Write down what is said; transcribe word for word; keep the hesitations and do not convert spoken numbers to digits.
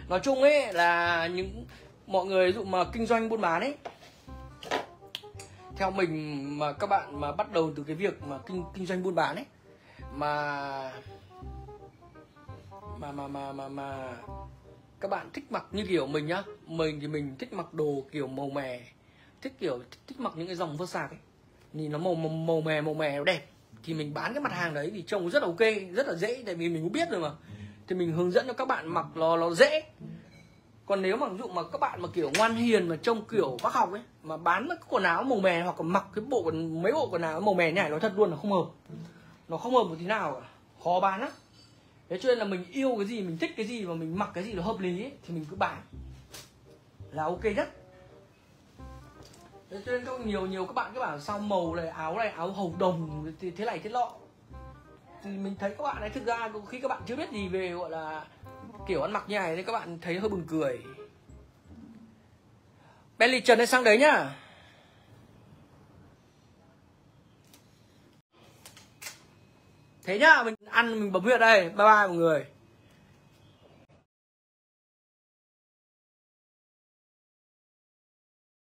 Nói chung ấy là những mọi người ví dụ mà kinh doanh buôn bán ấy, theo mình mà các bạn mà bắt đầu từ cái việc mà kinh kinh doanh buôn bán ấy mà mà mà mà mà mà các bạn thích mặc như kiểu mình nhá, mình thì mình thích mặc đồ kiểu màu mè, thích kiểu thích, thích mặc những cái dòng Versace ấy, nhìn nó màu màu, màu mè màu mè nó đẹp, thì mình bán cái mặt hàng đấy thì trông rất là ok, rất là dễ, tại vì mình cũng biết rồi mà, thì mình hướng dẫn cho các bạn mặc nó nó dễ. Còn nếu mà ví dụ mà các bạn mà kiểu ngoan hiền mà trông kiểu bác học ấy mà bán cái quần áo màu mè hoặc là mặc cái bộ quần mấy bộ quần áo màu mè này, nói thật luôn là không hợp, nó không hợp một tí nào cả, khó bán á. Thế cho nên là mình yêu cái gì, mình thích cái gì và mình mặc cái gì nó hợp lý ấy, thì mình cứ bán là ok nhất. Thế cho nên có nhiều nhiều các bạn cứ bảo sao màu này, áo này, áo hầu đồng thì thế này thế nọ, thì mình thấy các bạn ấy thực ra khi các bạn chưa biết gì về gọi là kiểu ăn mặc như này nên các bạn thấy hơi buồn cười. Bentley Trần hay sang đấy nhá. Thế nhá, mình ăn mình bấm huyệt đây. Bye bye mọi người.